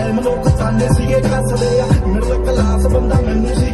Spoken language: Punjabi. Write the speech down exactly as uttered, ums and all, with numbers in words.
टाइम लोग ताने सीगे कसदे आ मिडल क्लास बंदा मैनू